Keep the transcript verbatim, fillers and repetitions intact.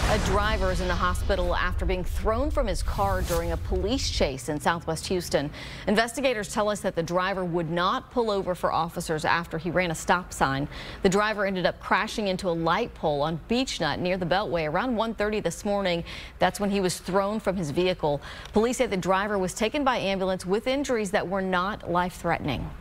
A driver is in the hospital after being thrown from his car during a police chase in Southwest Houston. Investigators tell us that the driver would not pull over for officers after he ran a stop sign. The driver ended up crashing into a light pole on Beechnut near the Beltway around one thirty this morning. That's when he was thrown from his vehicle. Police say the driver was taken by ambulance with injuries that were not life-threatening.